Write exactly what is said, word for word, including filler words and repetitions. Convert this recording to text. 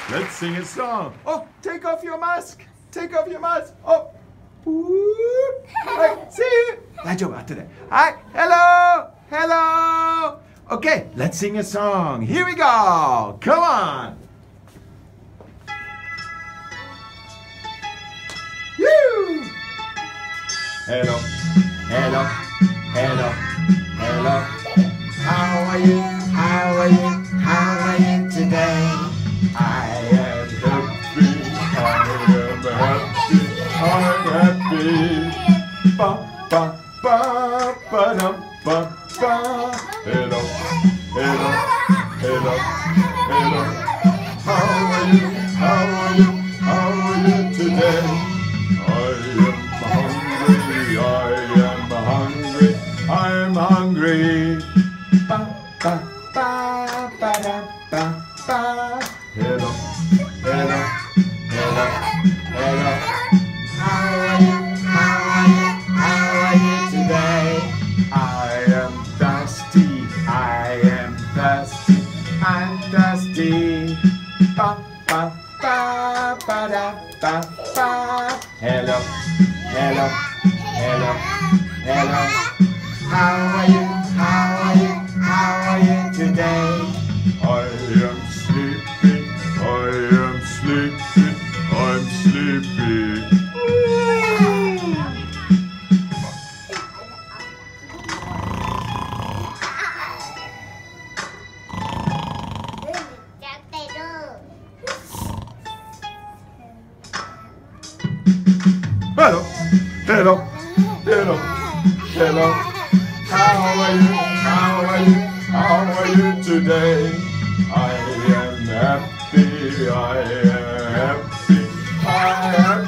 let's sing a song. Oh, take off your mask. Take off your mask. Oh. Whoop. Right, see you. 大丈夫、後で。はい、hello, hello. Okay, let's sing a song. Here we go. Come on. Woo. Hello, hello, hello, hello. How are you? How are you? How are you today? I am happy. I am happy. I'm happy. Ba ba ba ba dum ba ba. Hello, hello, hello, hello. How are you? How are you? How are you today? I am hungry. I am hungry. I am hungry. Ba ba ba ba da ba ba. Hello, hello, hello, hello. How are you? How are you? How are you today? I am thirsty. I am thirsty. I'm thirsty. Ba ba ba ba da ba ba. Hello, hello, hello, hello. How are you? How are you? How are you today? I am sleepy. I am sleepy. I'm sleepy. Hello, hello, hello, hello. How are you? How are you? How are you today? I am happy. I am happy. I am